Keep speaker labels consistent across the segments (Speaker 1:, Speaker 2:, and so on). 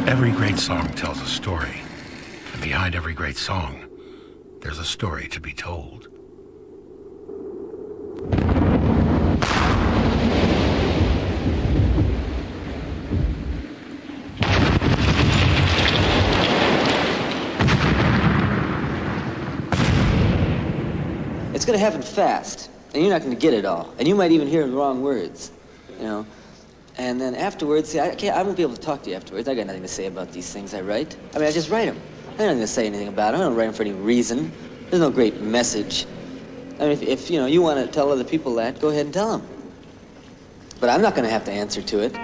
Speaker 1: Every great song tells a story, and behind every great song, there's a story to be told.
Speaker 2: It's going to happen fast, and you're not going to get it all, and you might even hear the wrong words, you know. And then afterwards, see, I won't be able to talk to you afterwards. I got nothing to say about these things I write. I mean, I just write them. I have nothing to say anything about them. I don't write them for any reason. There's no great message. I mean, if you know, you want to tell other people that, go ahead and tell them. But I'm not going to have to answer to it.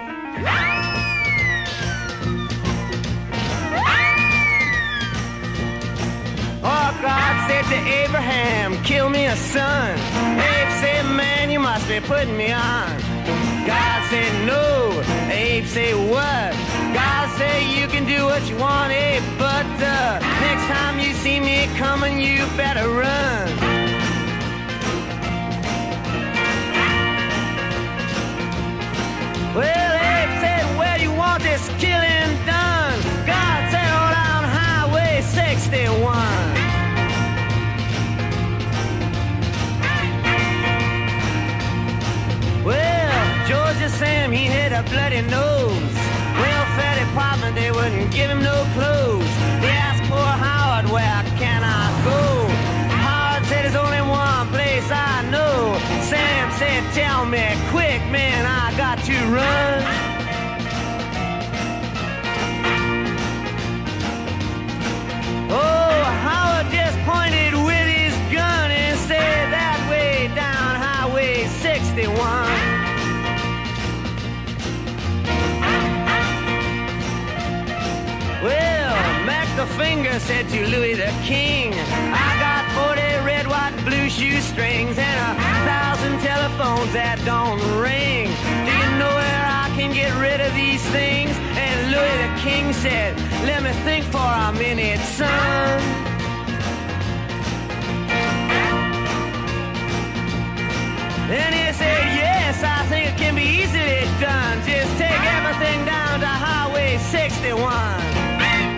Speaker 3: Oh, God said to Abraham, kill me a son. Abe said, man, you must be putting me on. God said, no. Abe said, what? God said, you can do what you want, Abe, but next time you see me coming, you better run. Well, Abe said, where do you want this killing done? God said, oh, down Highway 61. Well, Georgia Sam, he had a bloody nose. Welfare department, they wouldn't give him no clothes. They asked poor Howard, where can I go? Howard said, there's only one place I know. Sam said, tell me quick, man, I got to run. Oh, Howard just pointed with his gun and said, that way down Highway 61. Well, Mac the Finger said to Louis the King, I got 40 red, white, and blue shoestrings and 1,000 telephones that don't ring. Do you know where I can get rid of these things? And Louis the King said, let me think for a minute, son. Then he said, yes, I think it can be easily done. Just take everything down to Highway 61.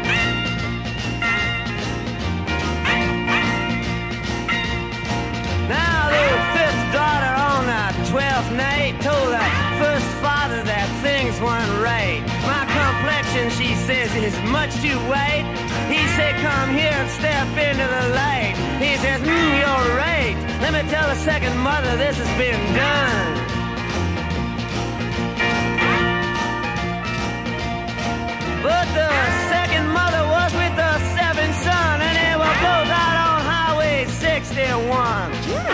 Speaker 3: Now the fifth daughter on the 12th night told her first father that things weren't right. My complexion, she says, is much too white. He said, come here and step into the light. He says, you're right. Let me tell the second mother this has been done. But the second mother was with the seventh son, and they were both out on Highway 61.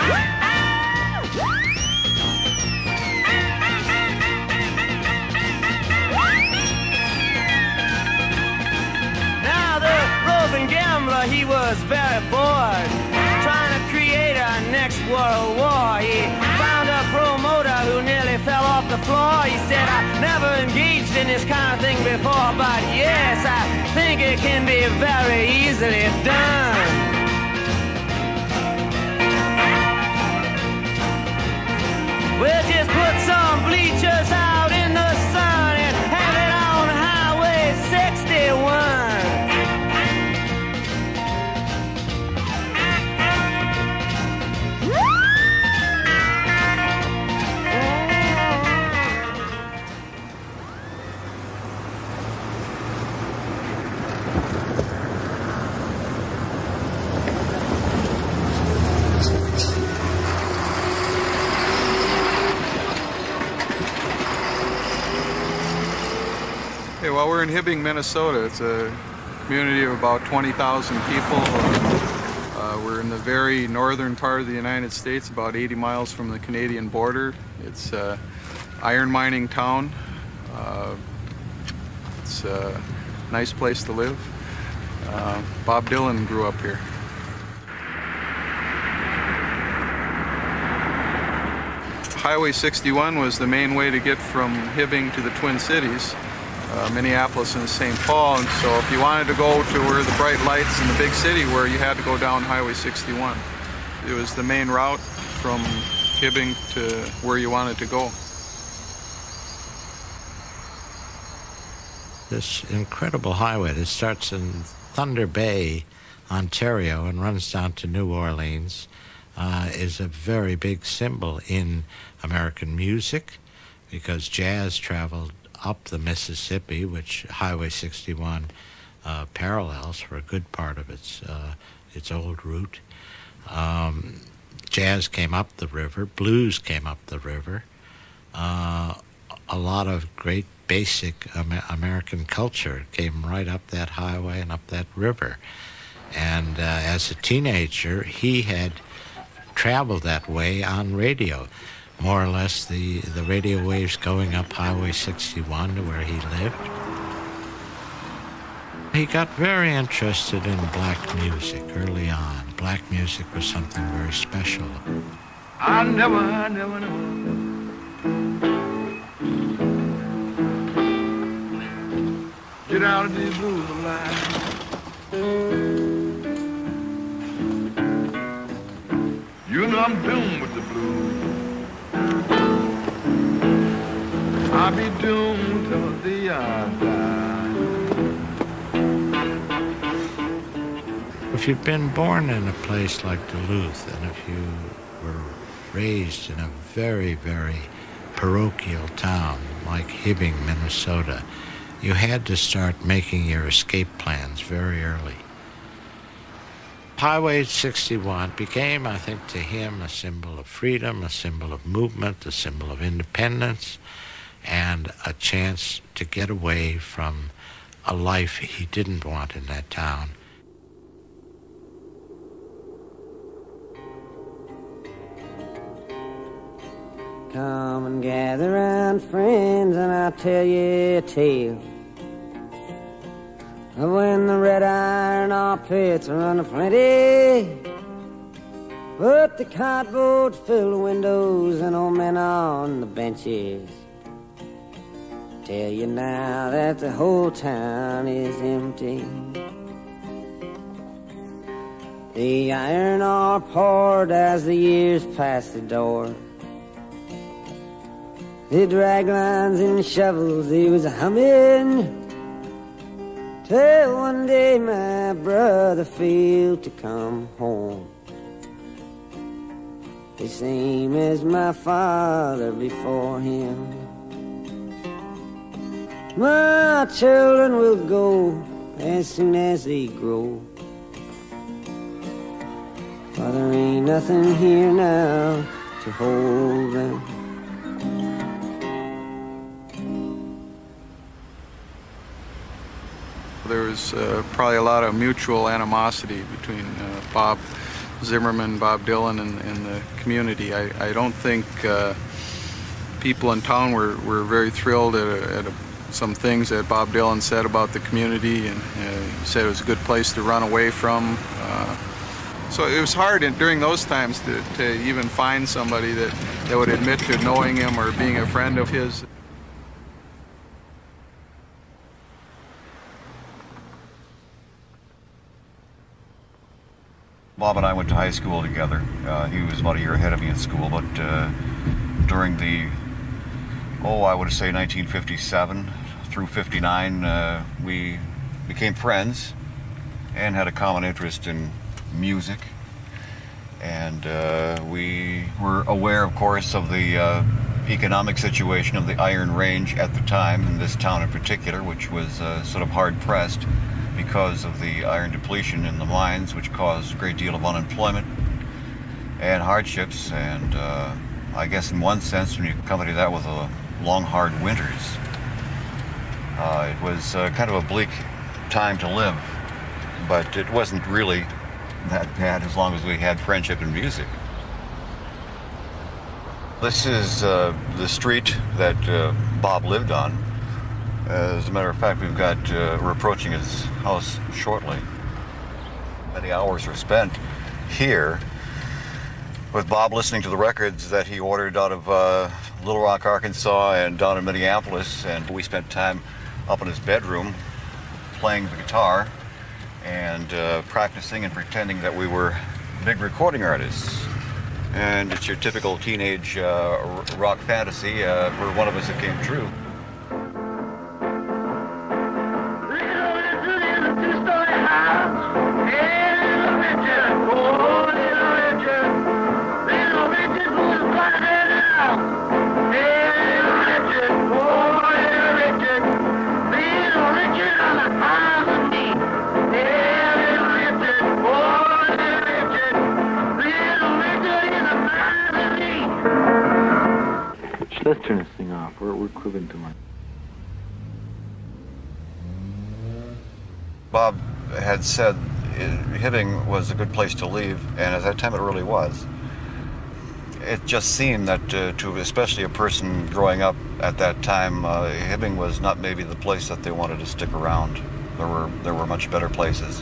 Speaker 3: Now the roving gambler, he was very bored, trying to create a next world war. He found a promoter who nearly fell off the floor. He said, I never engaged in this kind of thing before, but yes, I think it can be very easily done. We'll just put some bleachers out in the sun and have it on Highway 61.
Speaker 4: Well, we're in Hibbing, Minnesota. It's a community of about 20,000 people. We're in the very northern part of the United States, about 80 miles from the Canadian border. It's an iron mining town. It's a nice place to live. Bob Dylan grew up here. Highway 61 was the main way to get from Hibbing to the Twin Cities. Minneapolis and St. Paul, and so if you wanted to go to where the bright lights in the big city were, you had to go down Highway 61. It was the main route from Hibbing to where you wanted to go.
Speaker 5: this incredible highway that starts in Thunder Bay, Ontario, and runs down to New Orleans, is a very big symbol in American music, because jazz traveled up the Mississippi, which Highway 61 parallels for a good part of its old route. Jazz came up the river, blues came up the river. A lot of great basic American culture came right up that highway and up that river. And as a teenager, he had traveled that way on radio, more or less the radio waves going up Highway 61 to where he lived. He got very interested in black music early on. Black music was something very special.
Speaker 6: I never get out of these blues alive. You know I'm doomed with the blues. I'll be doomed till the day I die.
Speaker 5: If you've been born in a place like Duluth, and if you were raised in a very, very parochial town like Hibbing, Minnesota, you had to start making your escape plans very early. Highway 61 became, I think, to him a symbol of freedom, a symbol of movement, a symbol of independence, and a chance to get away from a life he didn't want in that town.
Speaker 3: Come and gather round, friends, and I'll tell you a tale of when the red iron ore pits run aplenty, but the cardboard filled windows and old men on the benches tell you now that the whole town is empty. The iron ore poured as the years passed the door. The drag lines and shovels, they was humming, till one day my brother failed to come home, the same as my father before him. My children will go as soon as they grow, for there ain't nothing here now to hold them.
Speaker 4: There was probably a lot of mutual animosity between Bob Zimmerman, Bob Dylan, and the community. I don't think people in town were very thrilled at some things that Bob Dylan said about the community, and he said it was a good place to run away from. So it was hard during those times to even find somebody that would admit to knowing him or being a friend of his.
Speaker 7: Bob and I went to high school together. He was about a year ahead of me in school, but during the, I would say 1957 through 59, we became friends and had a common interest in music. And we were aware, of course, of the economic situation of the Iron Range at the time, in this town in particular, which was sort of hard-pressed because of the iron depletion in the mines, which caused a great deal of unemployment and hardships. And I guess in one sense, when you accompany that with long, hard winters, it was kind of a bleak time to live. But it wasn't really that bad as long as we had friendship and music. This is the street that Bob lived on. As a matter of fact, we're approaching his house shortly. Many hours were spent here with Bob listening to the records that he ordered out of Little Rock, Arkansas, and down in Minneapolis. And we spent time up in his bedroom playing the guitar and practicing and pretending that we were big recording artists. And it's your typical teenage rock fantasy. For one of us, it came true.
Speaker 8: taking off. We're cruising too much.
Speaker 7: Bob had said Hibbing was a good place to leave, and at that time it really was. It just seemed that to especially a person growing up at that time, Hibbing was not maybe the place that they wanted to stick around. There were much better places.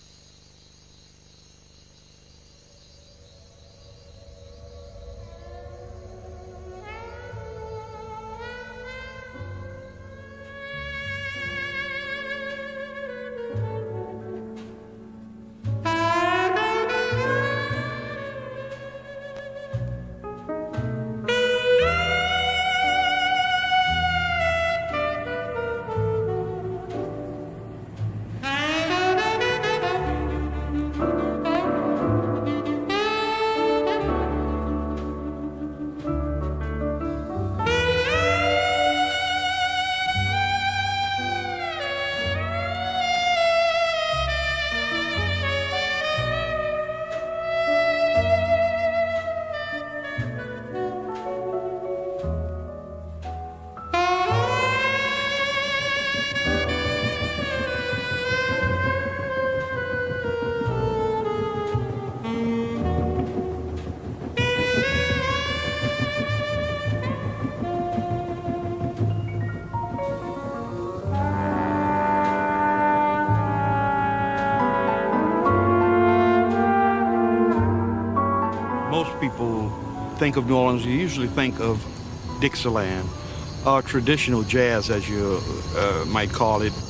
Speaker 9: Think of New Orleans, you usually think of Dixieland, or traditional jazz, as you might call it.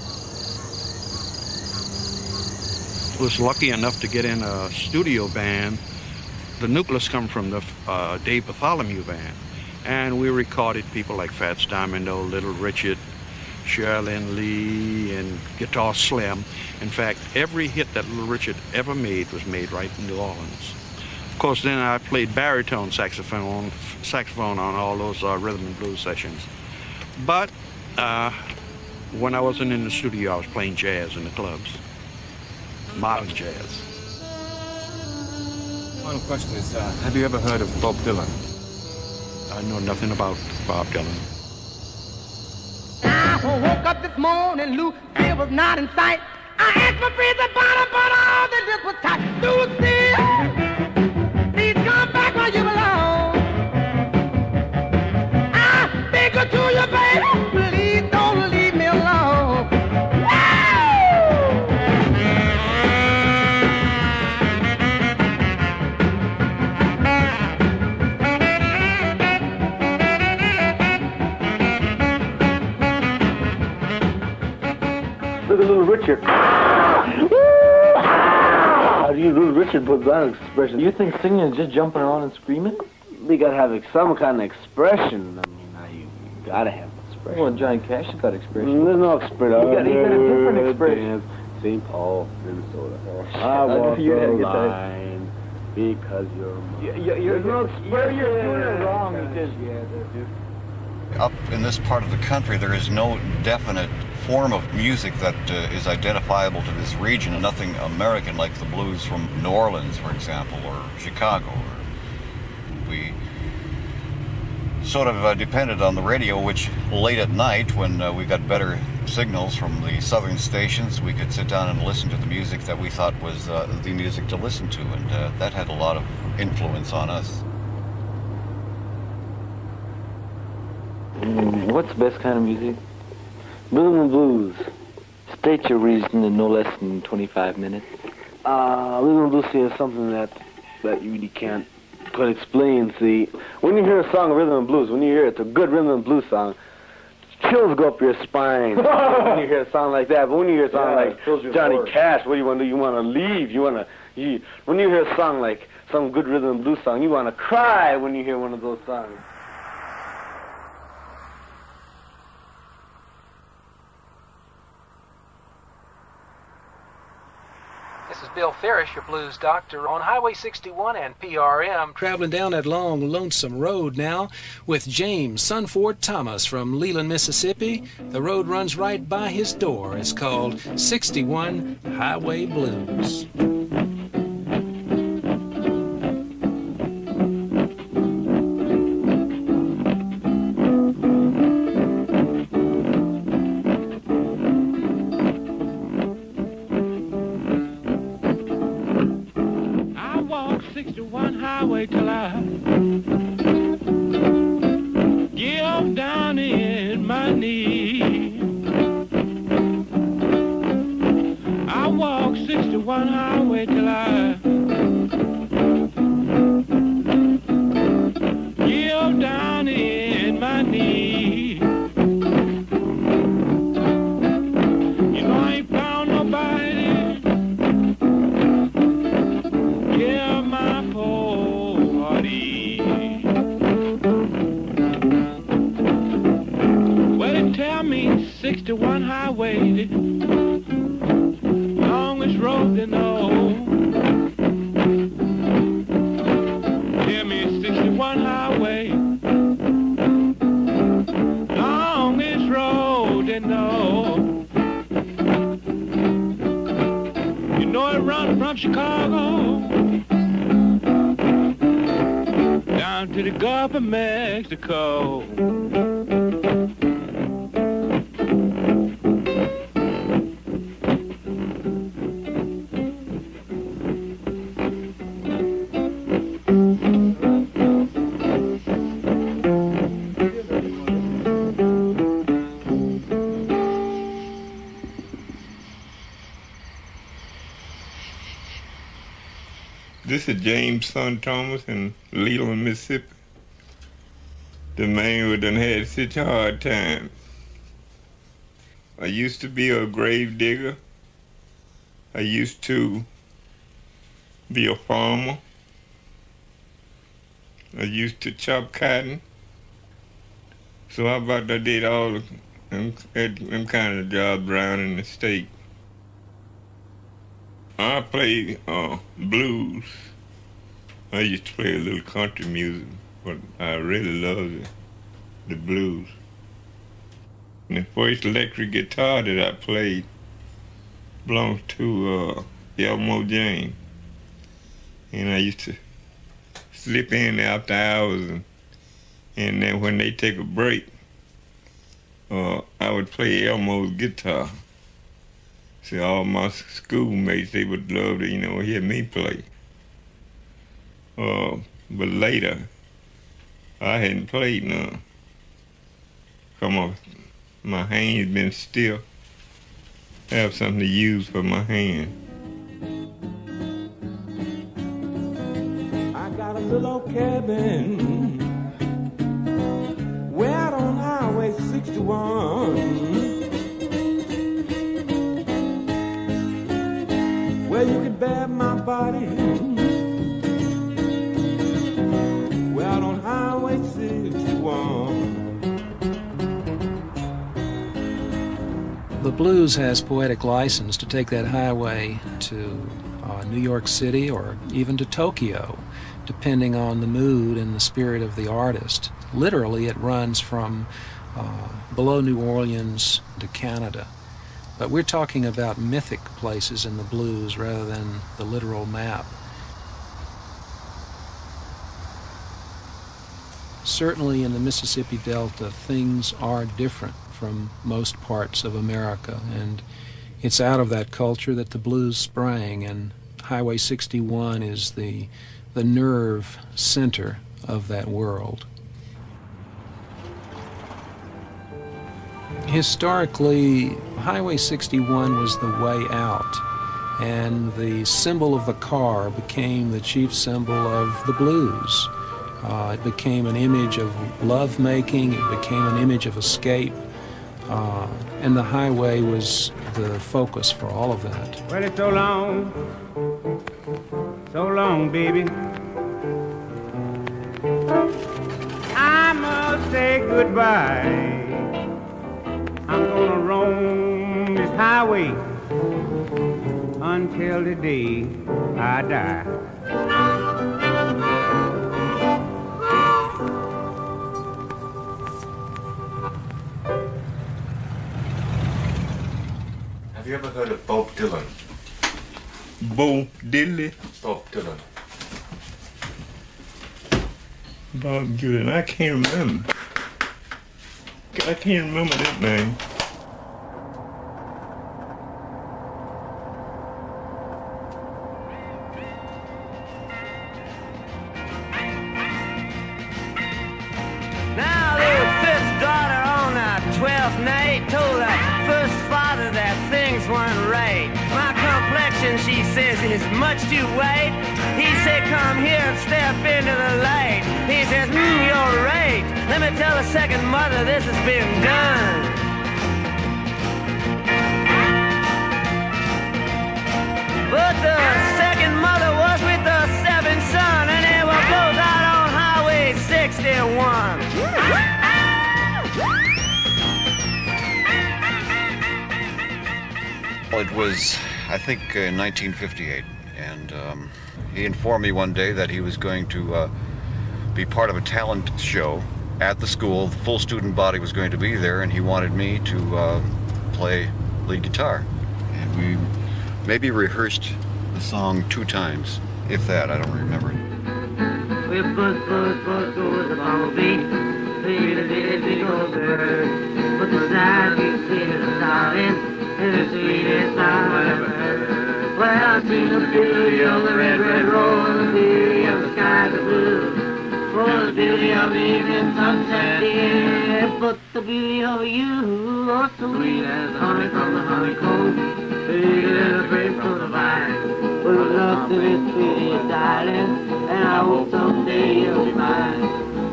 Speaker 9: Was lucky enough to get in a studio band. The nucleus come from the Dave Bartholomew band, and we recorded people like Fats Domino, Little Richard, Sherilyn Lee, and Guitar Slim. In fact, every hit that Little Richard ever made was made right in New Orleans. Of course, then I played baritone saxophone on all those rhythm and blues sessions. But when I wasn't in the studio, I was playing jazz in the clubs, modern jazz.
Speaker 10: Final question is, have you ever heard of Bob Dylan?
Speaker 9: I know nothing about Bob Dylan.
Speaker 3: I woke up this morning, Lucille was not in sight. I asked my friends about her, but all they did was talk. Lucille! Come back where you belong. I beg her to you, baby. Please don't leave me alone.
Speaker 8: Look at Little Richard. Little Richard puts on an expression. You think singing is just jumping around and screaming?
Speaker 2: They gotta have some kind of expression. I mean, you gotta have expression.
Speaker 8: Well, Johnny Cash has got expression.
Speaker 2: There's no expression.
Speaker 8: He got a different expression.
Speaker 2: St. Paul, Minnesota.
Speaker 8: I walk the
Speaker 2: line because you're mine.
Speaker 8: You're doing it wrong.
Speaker 7: Up in this part of the country, there is no definite form of music that is identifiable to this region, and nothing American like the blues from New Orleans, for example, or Chicago. We sort of depended on the radio, which late at night, when we got better signals from the southern stations, we could sit down and listen to the music that we thought was the music to listen to, and that had a lot of influence on us.
Speaker 8: What's the best kind of music? Rhythm and blues. State your reason in no less than 25 minutes.
Speaker 2: Rhythm and blues is something that you really can't explain. See, when you hear a song of rhythm and blues, when you hear it's a good rhythm and blues song, chills go up your spine when you hear a song like that. But when you hear a song like Johnny Cash, what do you want to do? You want to leave. When you hear a song like some good rhythm and blues song, you want to cry when you hear one of those songs.
Speaker 11: This is Bill Farish, your blues doctor, on Highway 61 and PRM. Traveling down that long, lonesome road now with James Sunford Thomas from Leland, Mississippi. The road runs right by his door. It's called 61 Highway Blues.
Speaker 6: knee. I walked 61 highway till I yield down in my knee. You know I ain't found nobody. Yeah, my party. Well, they tell me 61 highway, longest road to know. Tell me 61 highway, longest road to know. You know it runs from Chicago down to the Gulf of Mexico.
Speaker 12: This is James Son Thomas in Leland, Mississippi. The man who done had such a hard time. I used to be a grave digger. I used to be a farmer. I used to chop cotton. So how about I did all them kind of jobs around in the state. I played blues. I used to play a little country music, but I really loved the blues. And the first electric guitar that I played belongs to Elmo James. And I used to slip in after hours, and then when they take a break, I would play Elmo's guitar. See, all my schoolmates, they would love to, hear me play. But later, I hadn't played none. Come on, my hand's been stiff. I have something to use for my hand.
Speaker 6: I got a little old cabin way out on Highway 61. Where you can bear my body, we're out on Highway 61.
Speaker 11: The blues has poetic license to take that highway to New York City or even to Tokyo, depending on the mood and the spirit of the artist. Literally, it runs from below New Orleans to Canada. But we're talking about mythic places in the blues rather than the literal map. Certainly in the Mississippi Delta, things are different from most parts of America, and it's out of that culture that the blues sprang, and Highway 61 is the nerve center of that world. Historically, Highway 61 was the way out, and the symbol of the car became the chief symbol of the blues. It became an image of love-making, it became an image of escape, and the highway was the focus for all of that.
Speaker 6: Well, it's so long, baby. I must say goodbye. I'm gonna roam this highway until the day I die.
Speaker 10: Have you ever heard of Bob Dylan?
Speaker 12: Bo Diddley?
Speaker 10: Bob Dylan.
Speaker 12: Bob Dylan, I can't remember. I can't remember that name.
Speaker 3: Now the fifth daughter on the 12th his much too weight. He said, come here and step into the light. He says, you're right. Let me tell the second mother this has been done. But the second mother was with the seventh son, and they were both out on Highway 61.
Speaker 7: Well, it was, I think, in 1958, and he informed me one day that he was going to be part of a talent show at the school. The full student body was going to be there, and he wanted me to play lead guitar. And we maybe rehearsed the song 2 times, if that, I don't remember.
Speaker 3: With buzz goes the bumblebee, the big old bird. But the side you see the darling, is the sweetest sound I've ever heard. Well, I've seen the beauty of the red roll, and the beauty of the skies of blue. For the beauty of the evening sunset, dear, but the beauty of you, oh, sweet as honey from the honeycomb. Sweet as a grape from the vine. Well, love to be sweet, darling, and I hope someday you'll be mine.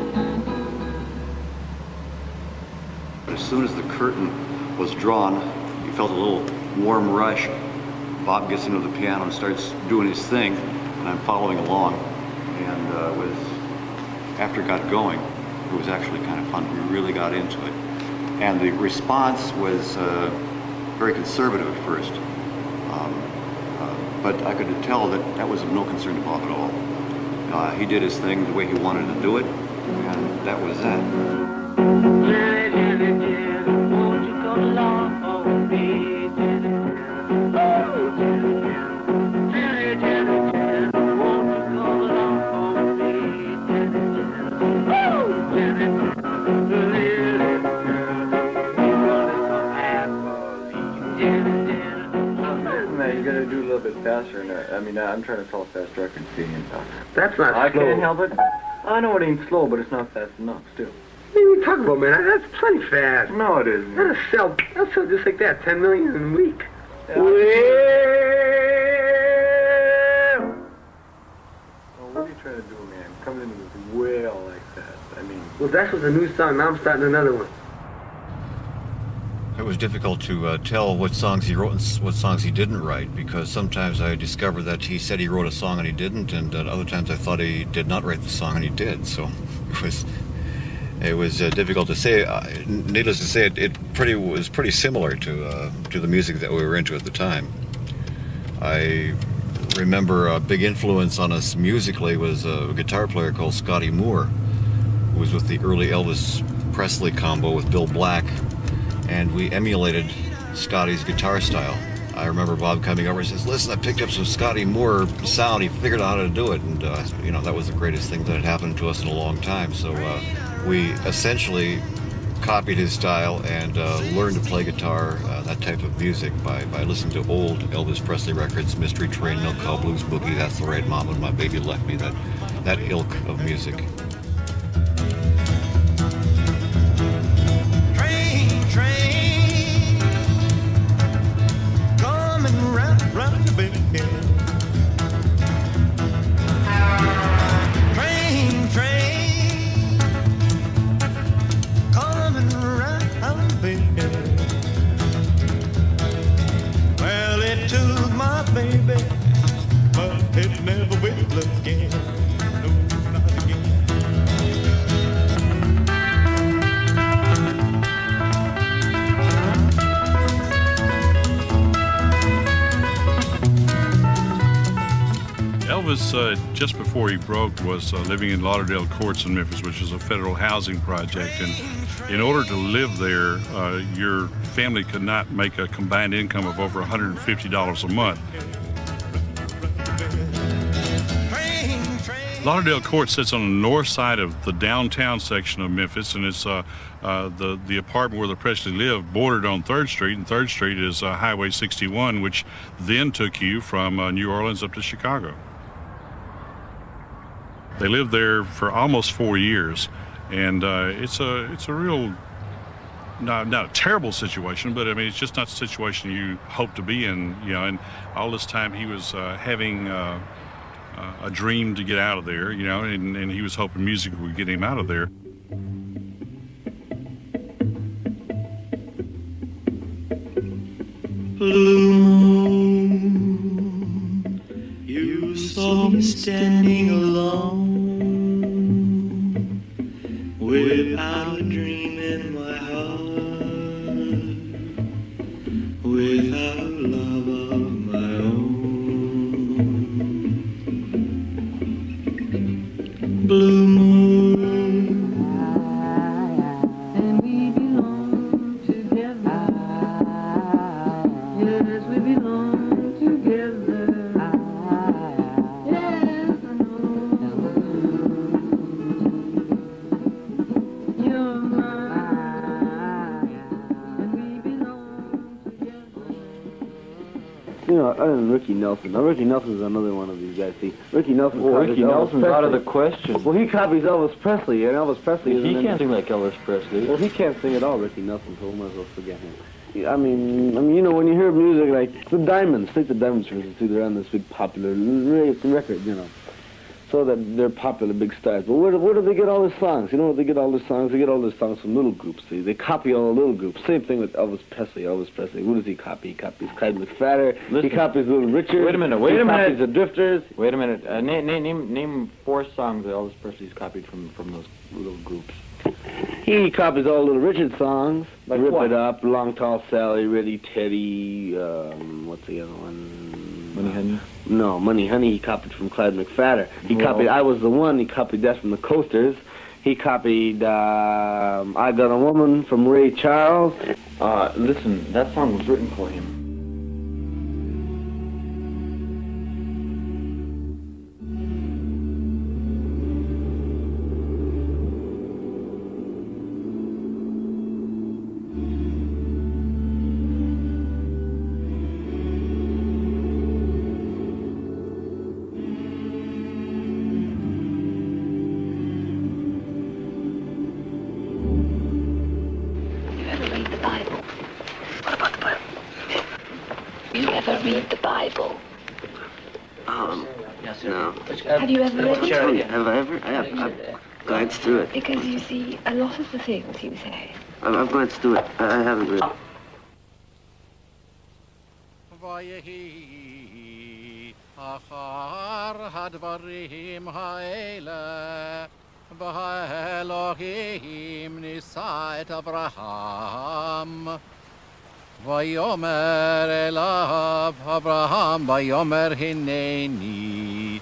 Speaker 7: As soon as the curtain was drawn, you felt a little warm rush. Bob gets into the piano and starts doing his thing, and I'm following along. And after it got going, it was actually kind of fun. We really got into it. And the response was very conservative at first. But I could tell that was of no concern to Bob at all. He did his thing the way he wanted to do it, and that was that.
Speaker 13: You gotta do a little bit faster. I mean, I'm trying to tell a fast record, see.
Speaker 14: That's not slow.
Speaker 13: I can't help it. I know it ain't slow, but it's not fast enough, still.
Speaker 14: What are you talking about, man? That's plenty fast.
Speaker 13: No, it isn't.
Speaker 14: That'll sell just like that, 10 million in a week.
Speaker 13: Yeah,
Speaker 14: Well,
Speaker 13: what are you trying to do, man? Coming in with wail like that. I mean...
Speaker 14: Well, that was a new song. Now I'm starting another one.
Speaker 7: It was difficult to tell what songs he wrote and what songs he didn't write, because sometimes I discovered that he said he wrote a song and he didn't, and other times I thought he did not write the song and he did. So it was difficult to say. Needless to say, it was pretty similar to the music that we were into at the time. I remember a big influence on us musically was a guitar player called Scotty Moore, who was with the early Elvis Presley combo with Bill Black. And we emulated Scotty's guitar style. I remember Bob coming over and says, listen, I picked up some Scotty Moore sound. He figured out how to do it. And, you know, that was the greatest thing that had happened to us in a long time. So we essentially copied his style and learned to play guitar, that type of music, by listening to old Elvis Presley records, Mystery Train, Milk Cow Blues Boogie, That's the Right Mom, When My Baby Left Me, that ilk of music.
Speaker 15: Elvis, just before he broke, was living in Lauderdale Courts in Memphis, which is a federal housing project. And in order to live there, your family could not make a combined income of over $150 a month. Lauderdale Court sits on the north side of the downtown section of Memphis, and it's the apartment where the Presley lived bordered on 3rd Street, and 3rd Street is Highway 61, which then took you from New Orleans up to Chicago. They lived there for almost 4 years, and it's a real not a terrible situation, but I mean, it's just not the situation you hope to be in, you know. And all this time he was having a dream to get out of there, you know, and he was hoping music would get him out of there.
Speaker 16: Blue moon, you saw me standing alone, without a dream in my heart, without love of my own. Blue moon, and we belong together. Yes, we belong together. Yes, I know. You're mine, and we belong together.
Speaker 17: You know, other than Ricky Nelson. Now, Ricky Nelson's another one of these guys. See, Ricky Nelson.
Speaker 8: Well,
Speaker 17: copies
Speaker 8: Ricky
Speaker 17: Elvis
Speaker 8: Nelson's
Speaker 17: Presley.
Speaker 8: out of the question.
Speaker 17: Well, he copies Elvis Presley, and Elvis Presley is.
Speaker 8: He can't sing like Elvis Presley.
Speaker 17: Well, he can't sing at all, Ricky Nelson, so we might as well forget him. I mean, you know, when you hear music like the Diamonds, take the Diamonds for instance, they're on this big popular record, you know, so that they're popular, big stars. But where do they get all their songs? You know where they get all their songs? They get all their songs from little groups. See, they copy all the little groups. Same thing with Elvis Presley. Elvis Presley, who does he copy? He copies Clyde McPhatter. He copies Little Richard.
Speaker 8: Wait a minute.
Speaker 17: He copies the Drifters.
Speaker 8: Wait a minute. Name 4 songs that Elvis Presley's copied from those little groups.
Speaker 17: He copies all Little Richard songs.
Speaker 8: Like
Speaker 17: Rip
Speaker 8: what?
Speaker 17: It Up, Long Tall Sally, Ready Teddy, what's the other one?
Speaker 8: Money Honey?
Speaker 17: No, Money Honey he copied from Clyde McPhatter. He
Speaker 8: Well-
Speaker 17: copied I Was the One, he copied that from the Coasters. He copied I Got a Woman from Ray Charles.
Speaker 8: Listen, that song was written for him.
Speaker 18: Read the Bible.
Speaker 17: No.
Speaker 18: Have you ever read it?
Speaker 17: Have I ever? I've glanced through it.
Speaker 18: Because you see, a lot of the things you say.
Speaker 17: I've glanced through it. I haven't read it.
Speaker 19: ויהי אחר הדברים האלה והאלוהים נישא את אברהם ויאמר אליו אברהם ויאמר הנני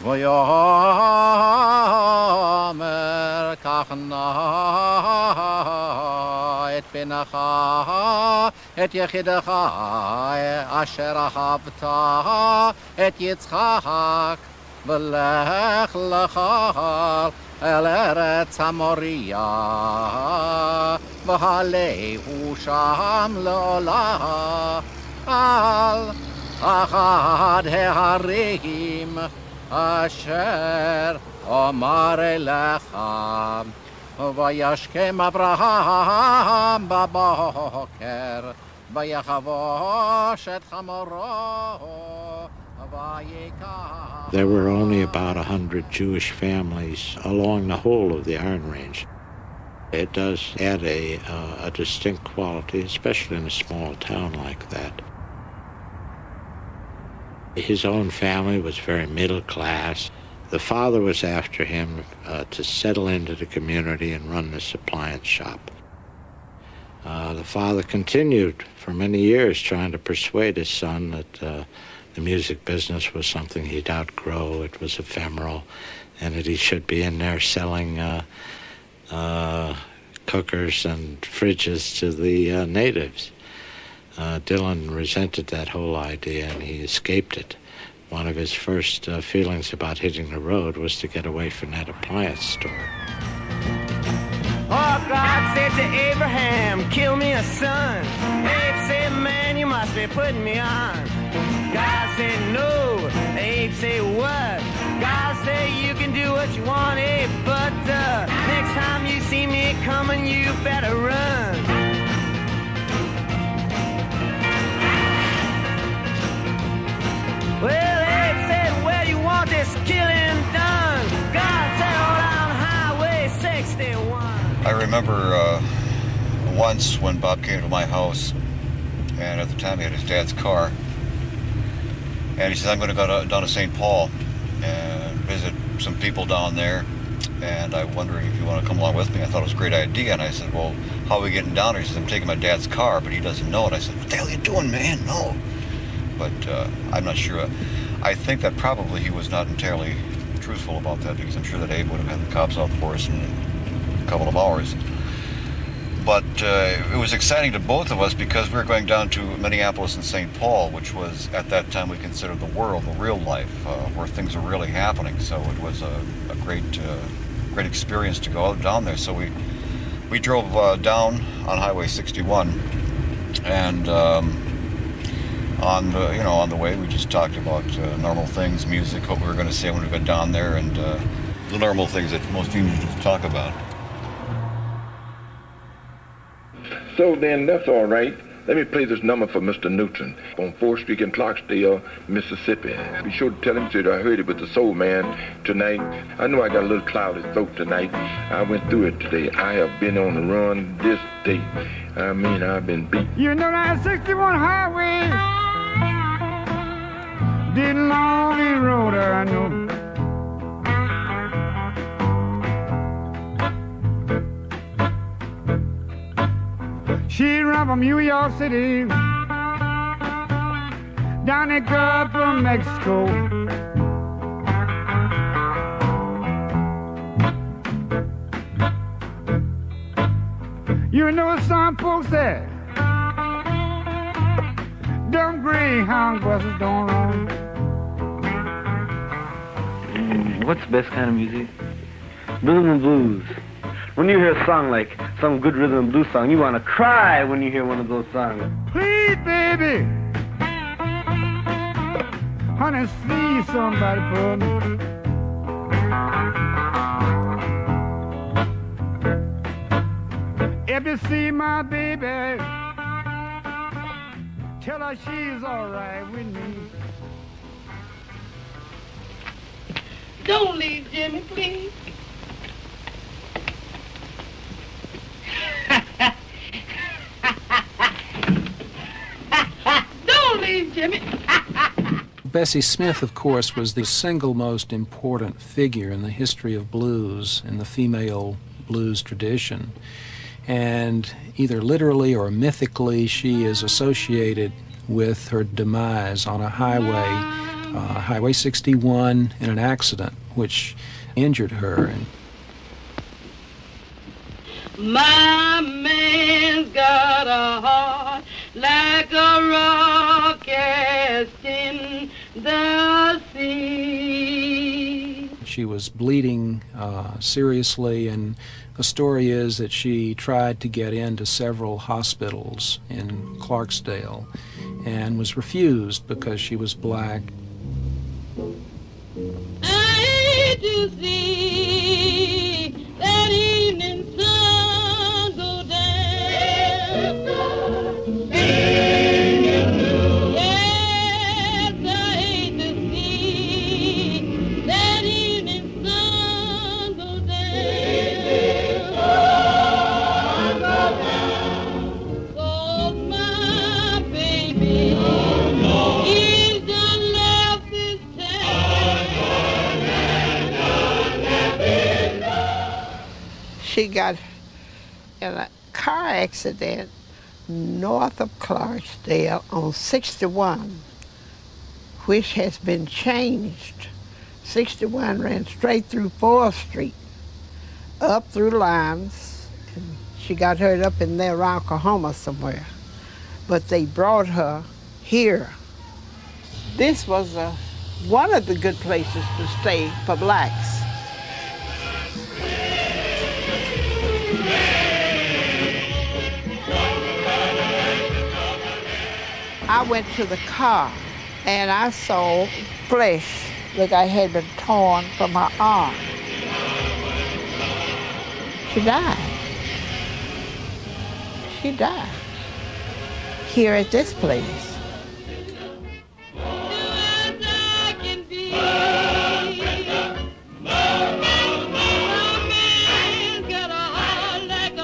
Speaker 19: ויאמר קח נא את בנך את יחידך אשר אהבת את יצחק ולך לך אל ארץ המוריה והלהו שם לעולה על אחד ההרים אשר אומר אליך וישכם אברהם בבוקר ויחבוש את חמורו ויקח.
Speaker 5: There were only about 100 Jewish families along the whole of the Iron Range. It does add a distinct quality, especially in a small town like that. His own family was very middle class. The father was after him to settle into the community and run this appliance shop. The father continued for many years trying to persuade his son that the music business was something he'd outgrow, it was ephemeral, and that he should be in there selling cookers and fridges to the natives. Dylan resented that whole idea and he escaped it. One of his first feelings about hitting the road was to get away from that appliance store.
Speaker 3: Oh, God said to Abraham, kill me a son. Abe said, man, you must be putting me on. God said, no. Abe said, what? God said, you can do what you want, Abe, but next time you see me coming, you better run.
Speaker 7: remember once when Bob came to my house, and at the time he had his dad's car, and he said, I'm going to go down to St. Paul and visit some people down there, and I'm wondering if you want to come along with me. I thought it was a great idea, and I said, well, how are we getting down there? He says, I'm taking my dad's car, but he doesn't know it. I said, what the hell are you doing, man? No. But I'm not sure. I think that probably he was not entirely truthful about that, because I'm sure that Abe would have had the cops out for us in a couple of hours. But it was exciting to both of us because we were going down to Minneapolis and St. Paul, which was at that time we considered the world, the real life, where things are really happening. So it was a great experience to go down there. So we drove down on Highway 61, and on the way we just talked about normal things, music, what we were going to say when we got down there, and the normal things that most Indians talk about.
Speaker 20: So then, that's all right. Let me play this number for Mr. Newton on 4th Street in Clarksdale, Mississippi. Be sure to tell him that I heard it with the Soul Man tonight. I know I got a little cloudy throat tonight. I went through it today. I have been on the run this day. I mean, I've been beat.
Speaker 6: You know that 61 highway, did lonely road, I know. She ran from New York City down the Gulf of Mexico. You know some folks say them Greyhound buses don't run.
Speaker 17: What's the best kind of music? Rhythm and blues. When you hear a song like some good rhythm and blues song, you want to cry when you hear one of those songs.
Speaker 6: Please, baby, honey, see somebody for me. If you see my baby, tell her she's all right with me.
Speaker 21: Don't leave Jimmy, please. Don't leave Jimmy.
Speaker 11: Bessie Smith, of course, was the single most important figure in the history of blues, in the female blues tradition. And either literally or mythically, she is associated with her demise on a highway, Highway 61, in an accident which injured her.
Speaker 21: My man's got a heart like a rock cast in the sea.
Speaker 11: She was bleeding seriously, and the story is that she tried to get into several hospitals in Clarksdale and was refused because she was black.
Speaker 21: I hate to see that evening sun go down. Yes, I hate to see that evening sun go down. 'Cause my baby is done left this town.
Speaker 22: She got in a car accident north of Clarksdale on 61, which has been changed. 61 ran straight through 4th Street, up through Limes, and she got hurt up in there around Oklahoma somewhere. But they brought her here. This was one of the good places to stay for blacks. I went to the car and I saw flesh that I had been torn from her arm. She died. She died here at this place.
Speaker 21: Got a heart like a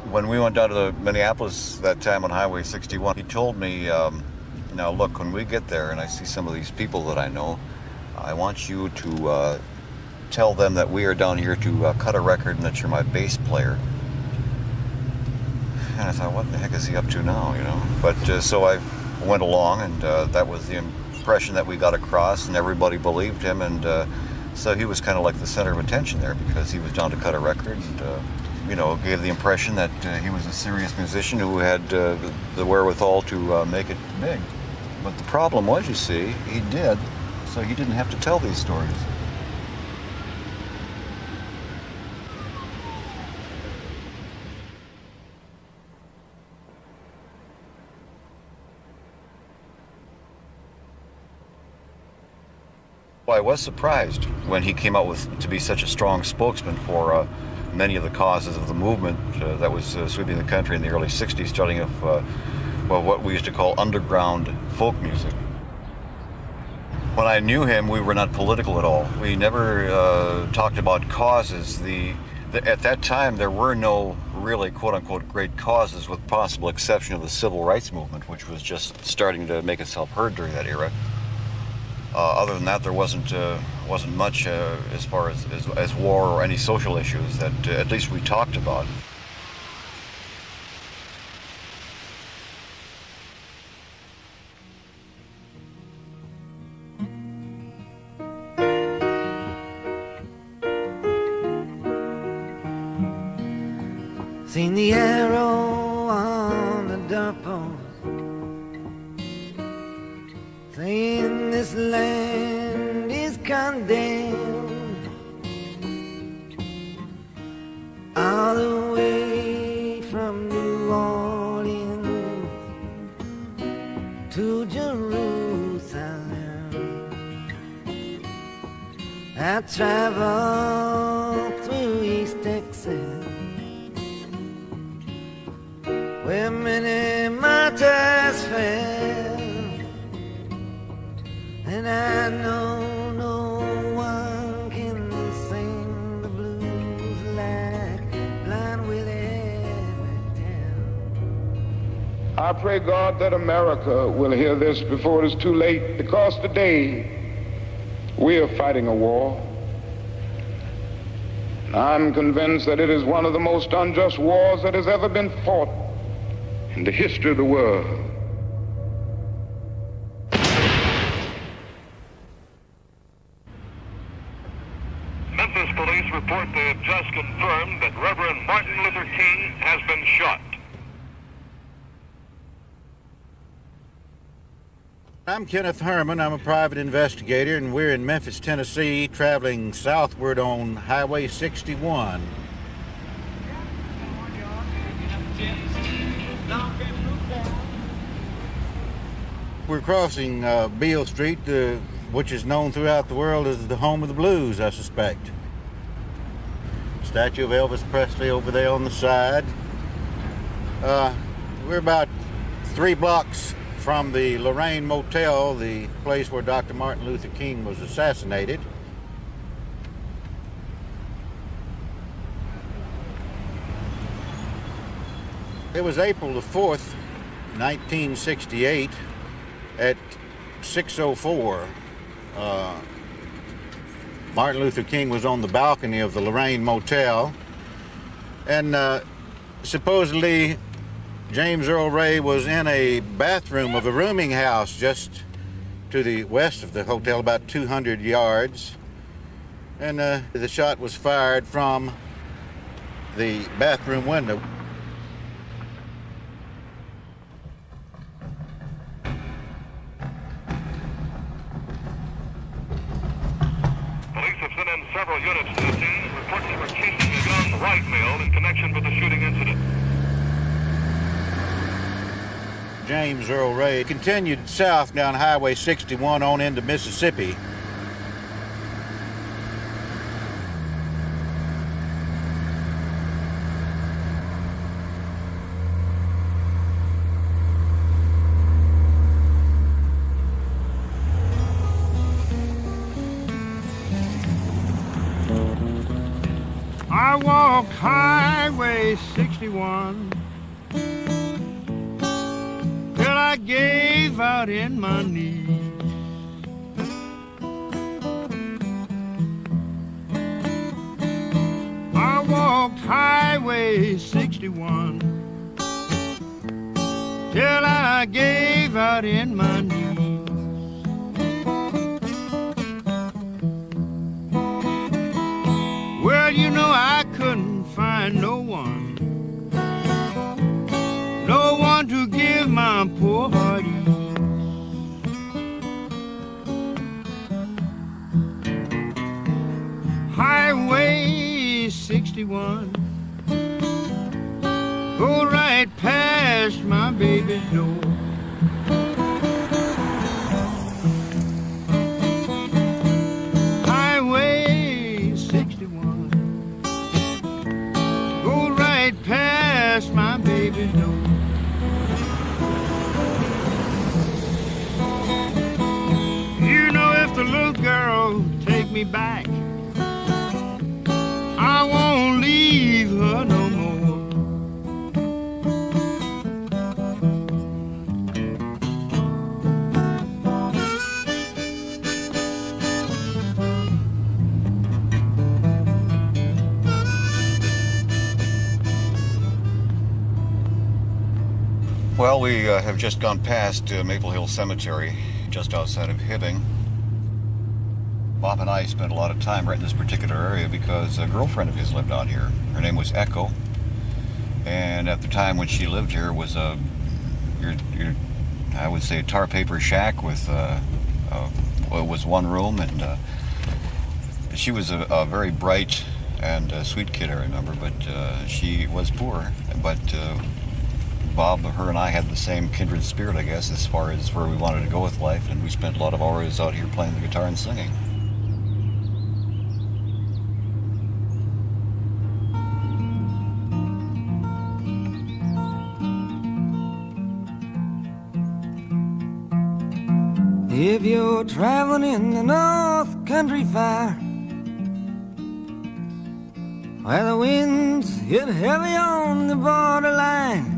Speaker 7: When we went down to Minneapolis that time on Highway 61, he told me, now look, when we get there and I see some of these people that I know, I want you to tell them that we are down here to cut a record and that you're my bass player. And I thought, what the heck is he up to now, you know? But so I went along, and that was the impression that we got across, and everybody believed him, and so he was kind of like the center of attention there because he was down to cut a record, and you know, gave the impression that he was a serious musician who had the wherewithal to make it big. But the problem was, you see, he did, so he didn't have to tell these stories. Well, I was surprised when he came out with to be such a strong spokesman for many of the causes of the movement that was sweeping the country in the early 60s, starting off, well, what we used to call underground folk music. When I knew him, we were not political at all. We never talked about causes. At that time, there were no really quote-unquote great causes, with possible exception of the civil rights movement, which was just starting to make itself heard during that era. Other than that, there wasn't much as far as war or any social issues that at least we talked about.
Speaker 3: Seen the arrow on the doorpost, saying this land is condemned, all the way from New Orleans to Jerusalem. I traveled through East Texas, where many martyrs fell, and I know no one can sing the blues like Blind Willie McDowell.
Speaker 20: I pray, God, that America will hear this before it is too late, because today we are fighting a war. I'm convinced that it is one of the most unjust wars that has ever been fought in the history of the world.
Speaker 1: Memphis police report they have just confirmed that Reverend Martin Luther King has been shot.
Speaker 4: I'm Kenneth Herman. I'm a private investigator, and we're in Memphis, Tennessee, traveling southward on Highway 61. We're crossing Beale Street, which is known throughout the world as the home of the blues, I suspect. Statue of Elvis Presley over there on the side. We're about 3 blocks from the Lorraine Motel, the place where Dr. Martin Luther King was assassinated. It was April the 4th, 1968, at 6:04. Martin Luther King was on the balcony of the Lorraine Motel, and supposedly James Earl Ray was in a bathroom of a rooming house just to the west of the hotel, about 200 yards, and the shot was fired from the bathroom window.
Speaker 1: Police have sent in several units to the scene, reporting they were casing a gun right mailed in connection with the shooting incident.
Speaker 4: James Earl Ray continued south down Highway 61 on into Mississippi.
Speaker 2: I walked Highway 61 till I gave out in my knees. I walked Highway 61 till I gave out in my knees. Well, you know I couldn't find no one to give my poor heart ease. Highway 61 go right past my baby's door. Highway 61 go right past my baby's door. You know, if the little girl take me back, I won't leave her no more.
Speaker 7: Well, we have just gone past Maple Hill Cemetery, just outside of Hibbing. Bob and I spent a lot of time right in this particular area because a girlfriend of his lived out here. Her name was Echo, and at the time when she lived here was I would say a tar paper shack with it was one room, and she was a very bright and sweet kid, I remember, but she was poor. But Bob, her and I had the same kindred spirit, I guess, as far as where we wanted to go with life, and we spent a lot of hours out here playing the guitar and singing.
Speaker 3: If you're traveling in the North Country Fire, where the winds hit heavy on the borderline,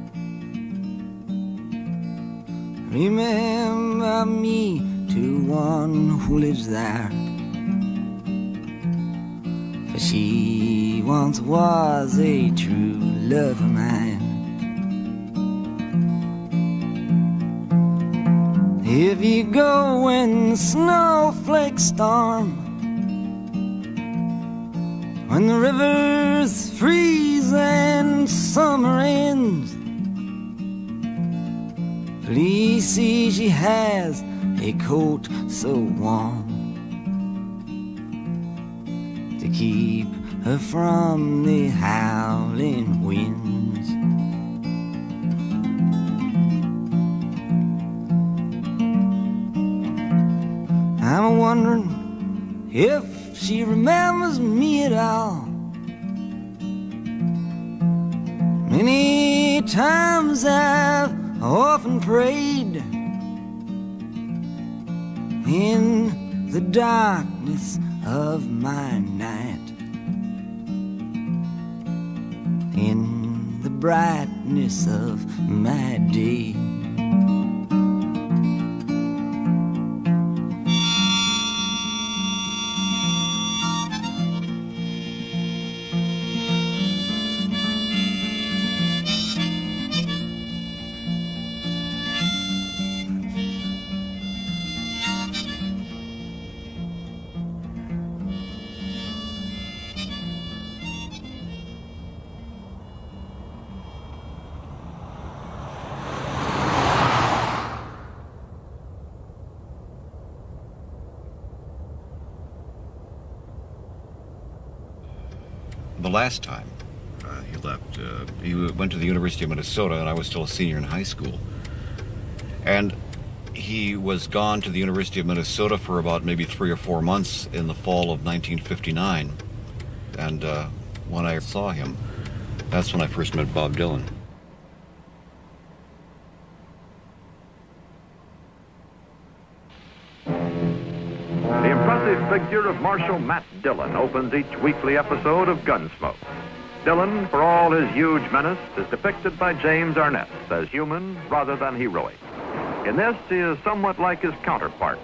Speaker 3: remember me to one who lives there, for she once was a true love of mine. If you go when the snowflakes storm, when the rivers freeze and summer ends, please see she has a coat so warm to keep her from the howling winds. I'm wondering if she remembers me at all. Many times I've often prayed in the darkness of my night, in the brightness of my day.
Speaker 7: The last time he left, he went to the University of Minnesota, and I was still a senior in high school. And he was gone to the University of Minnesota for about maybe 3 or 4 months in the fall of 1959. And when I saw him, that's when I first met Bob Dylan.
Speaker 1: The impressive
Speaker 9: figure of Marshal Matt Dillon opens each weekly episode of Gunsmoke. Dillon, for all his huge menace, is depicted by James Arnett as human rather than heroic. In this, he is somewhat like his counterpart.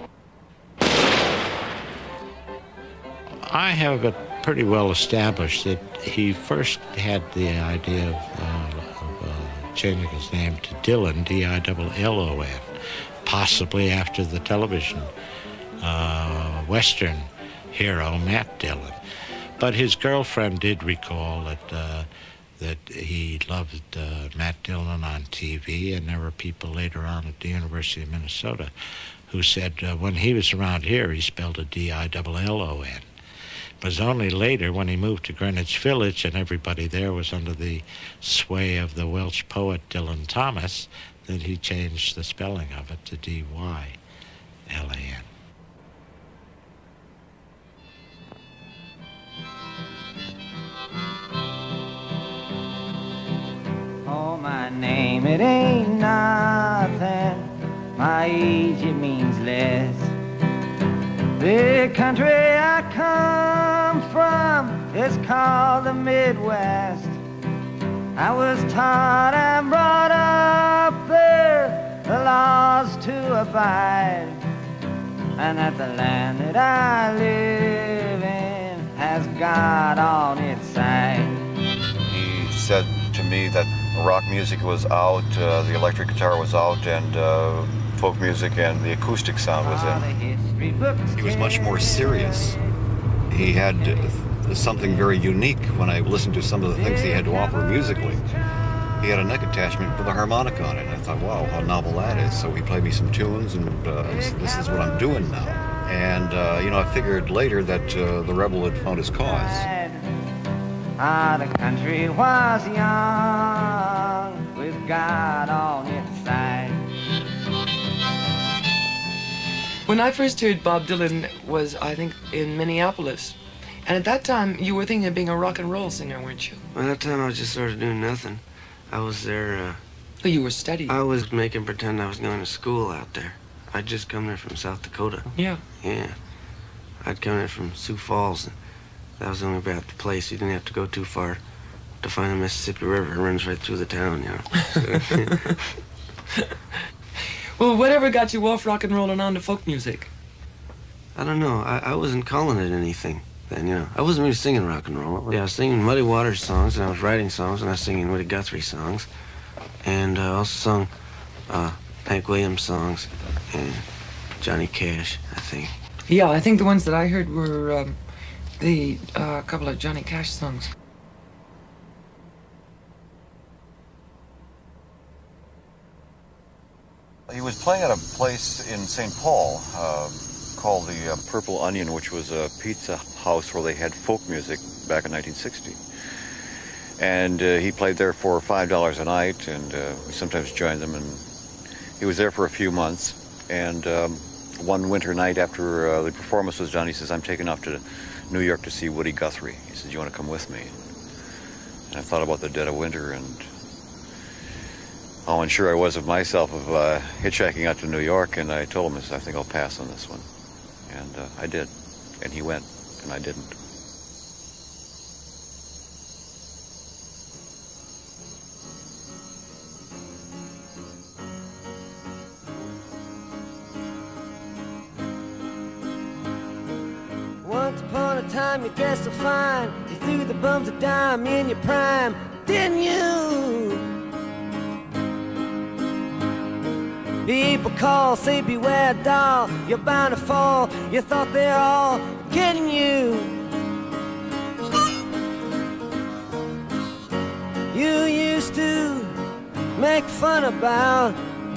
Speaker 5: I have it pretty well established that he first had the idea of changing his name to Dillon, D-I-L-L-O-N, possibly after the television Western hero Matt Dillon. But his girlfriend did recall that he loved Matt Dillon on TV, and there were people later on at the University of Minnesota who said when he was around here, he spelled a D-I-L-L-O-N. It was only later when he moved to Greenwich Village and everybody there was under the sway of the Welsh poet Dylan Thomas that he changed the spelling of it to D-Y-L-A-N.
Speaker 3: Oh, my name, it ain't nothing. My age, it means less. The country I come from is called the Midwest. I was taught and brought up there, the laws to abide, and that the land that I live in has God on its side.
Speaker 7: He said to me that rock music was out, the electric guitar was out, and folk music and the acoustic sound was in. He was much more serious. He had something very unique when I listened to some of the things he had to offer musically. He had a neck attachment with a harmonica on it, and I thought, wow, how novel that is. So he played me some tunes, and this is what I'm doing now. And, I figured later that the rebel had found his cause.
Speaker 3: The country was young, with God on its side.
Speaker 10: When I first heard Bob Dylan was, I think, in Minneapolis. And at that time, you were thinking of being a rock and roll singer, weren't you?
Speaker 23: Well, at that time, I was just sort of doing nothing. I was there,
Speaker 10: Oh, you were studying?
Speaker 23: I was making pretend I was going to school out there. I'd just come there from South Dakota.
Speaker 10: Yeah.
Speaker 23: Yeah. I'd come there from Sioux Falls, and that was only about the place. You didn't have to go too far to find the Mississippi River. It runs right through the town, So.
Speaker 10: Well, whatever got you off rock and roll and on to folk music?
Speaker 23: I don't know. I wasn't calling it anything then, I wasn't really singing rock and roll. Yeah, I was singing Muddy Waters songs, and I was writing songs, and I was singing Woody Guthrie songs. And I also sung Hank Williams songs and Johnny Cash, I think.
Speaker 10: Yeah, I think the ones that I heard were the couple of Johnny Cash songs.
Speaker 7: He was playing at a place in St. Paul called the Purple Onion, which was a pizza house where they had folk music back in 1960. And he played there for $5 a night, and we sometimes joined them. And he was there for a few months. And one winter night after the performance was done, he says, "I'm taking off to New York to see Woody Guthrie." He says, "You want to come with me?" And I thought about the dead of winter and how unsure I was of myself of hitchhiking out to New York. And I told him, I think I'll pass on this one. And I did. And he went, and I didn't.
Speaker 3: Once upon a time you dressed so fine, you threw the bums a dime in your prime, didn't you? People call, say beware doll, you're bound to fall, you thought they're all kidding you. You used to make fun about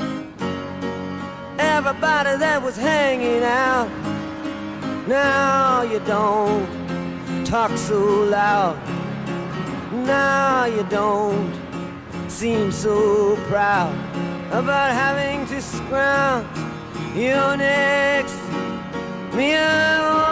Speaker 3: everybody that was hanging out. Now you don't talk so loud. Now you don't seem so proud about having to scrounge your next meal.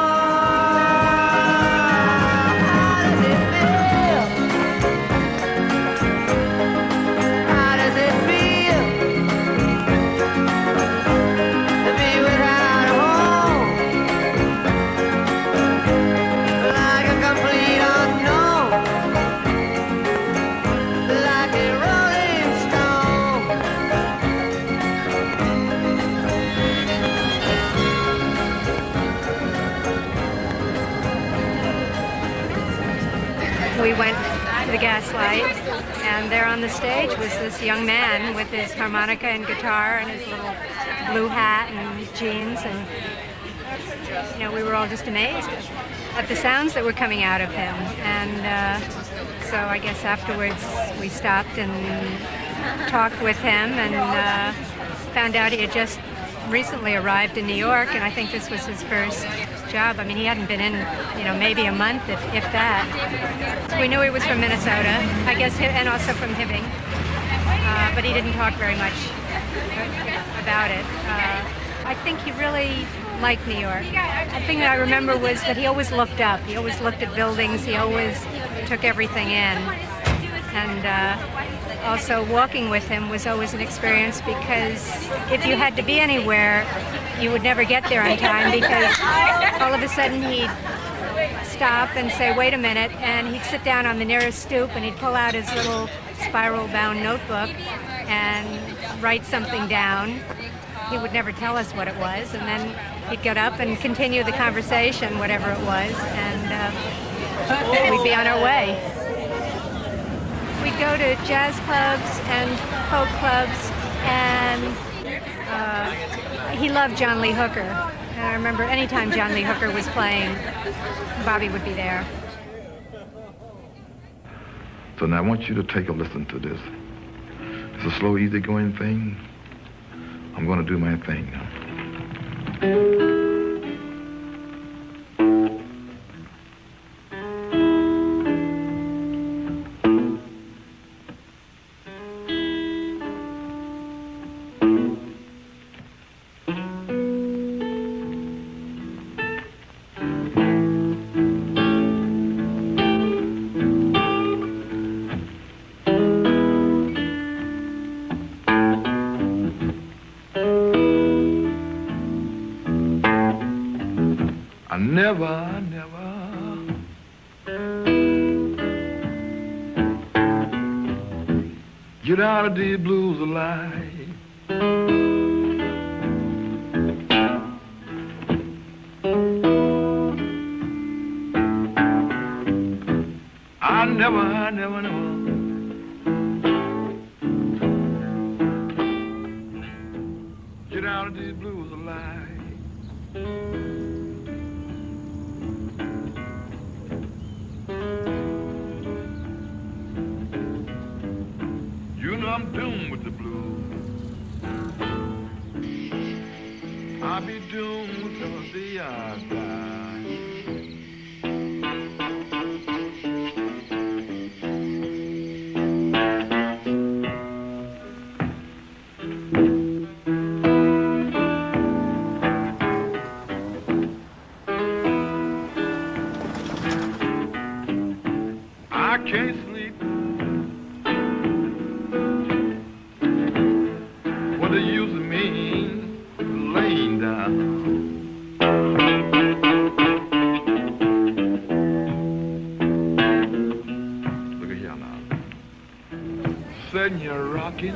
Speaker 12: we went to the Gaslight, and there on the stage was this young man with his harmonica and guitar and his little blue hat and jeans, and you know, we were all just amazed at the sounds that were coming out of him. And so I guess afterwards we stopped and talked with him and found out he had just recently arrived in New York, and I think this was his first job. I mean, he hadn't been in, you know, maybe a month, if that. We knew he was from Minnesota, I guess, and also from Hibbing, but he didn't talk very much about it. I think he really liked New York. The thing that I remember was that he always looked up. He always looked at buildings. He always took everything in. And also walking with him was always an experience, because if you had to be anywhere, you would never get there on time, because all of a sudden he'd stop and say, wait a minute, and he'd sit down on the nearest stoop and he'd pull out his little spiral-bound notebook and write something down. He would never tell us what it was, and then he'd get up and continue the conversation, whatever it was, and we'd be on our way. We'd go to jazz clubs and folk clubs, and he loved John Lee Hooker. And I remember anytime John Lee Hooker was playing, Bobby would be there.
Speaker 20: So now I want you to take a listen to this. It's a slow, easy-going thing. I'm going to do my thing now. Never get out of these blues alive. I never get out of these blues alive. I'm doomed with the blues. I'll be doomed with the day I die. I can't sleep. What do you mean laying down? Look at here now. Sitting here rocking.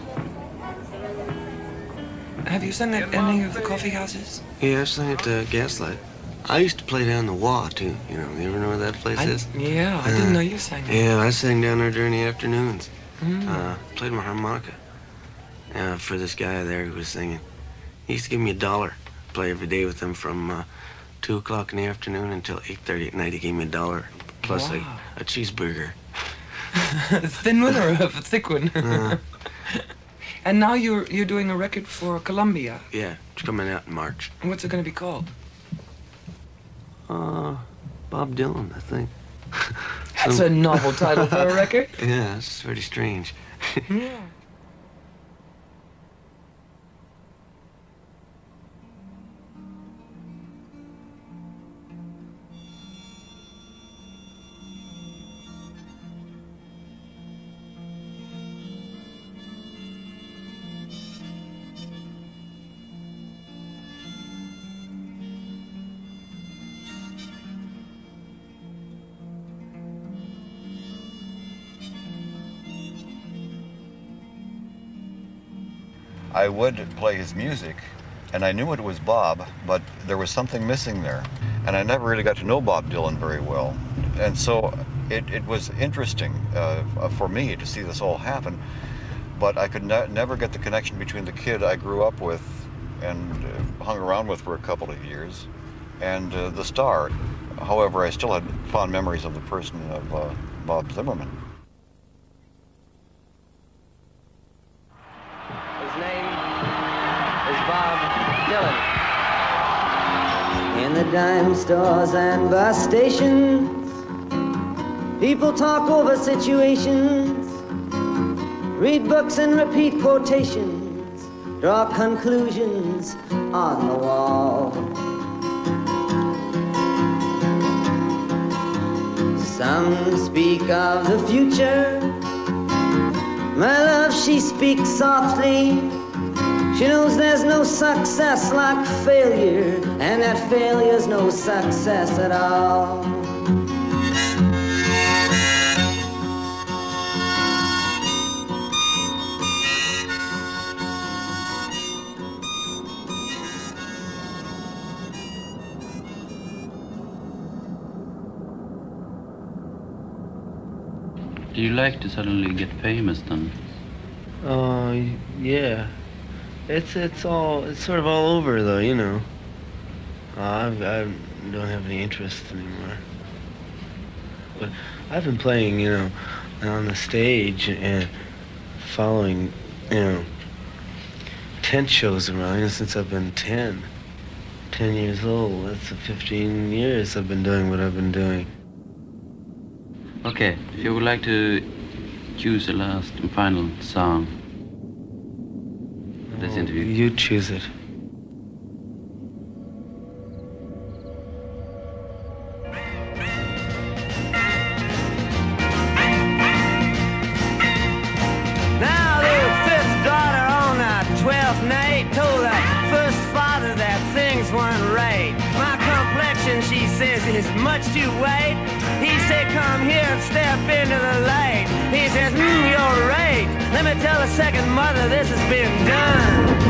Speaker 10: Have you sung at any of the coffee houses?
Speaker 23: Yeah, I sang at the Gaslight. I used to play down the Wah, too. You know, you ever know where that place is?
Speaker 10: Yeah, I didn't know you sang there.
Speaker 23: Yeah, I sang down there during the afternoons.
Speaker 10: Mm.
Speaker 23: Played my harmonica for this guy there who was singing. He used to give me $1. Play every day with him from 2 o'clock in the afternoon until 8:30 at night. He gave me $1 plus
Speaker 10: Wow.
Speaker 23: a cheeseburger.
Speaker 10: A thin one or a thick one? And now you're doing a record for Columbia.
Speaker 23: Yeah, it's coming out in March.
Speaker 10: What's it going to be called?
Speaker 23: Bob Dylan, I think.
Speaker 10: That's a novel title for a record.
Speaker 23: Yeah, it's pretty strange.
Speaker 10: Yeah.
Speaker 7: I would play his music, and I knew it was Bob, but there was something missing there. And I never really got to know Bob Dylan very well. And so it was interesting for me to see this all happen, but I could never get the connection between the kid I grew up with and hung around with for a couple of years and the star. However, I still had fond memories of the person of Bob Zimmerman.
Speaker 3: His name is Bob Dylan.
Speaker 13: In the dime stores and bus stations, people talk over situations, read books and repeat quotations, draw conclusions on the wall. Some speak of the future. My love, she speaks softly. She knows there's no success like failure, and that failure's no success at all.
Speaker 14: Do you like to suddenly get famous then?
Speaker 23: Yeah. It's sort of all over though, you know. I don't have any interest anymore. But I've been playing, you know, on the stage and following, you know, tent shows around, you know, since I've been 10 years old. That's 15 years I've been doing what I've been doing.
Speaker 14: Okay, if you would like to choose the last and final song of this interview.
Speaker 23: You choose it.
Speaker 3: Now the fifth daughter on the 12th night told her first father that things weren't right. My complexion, she says, is much too white. He said, come here and step into the light. He says, you're right. Let me tell the second mother this has been done.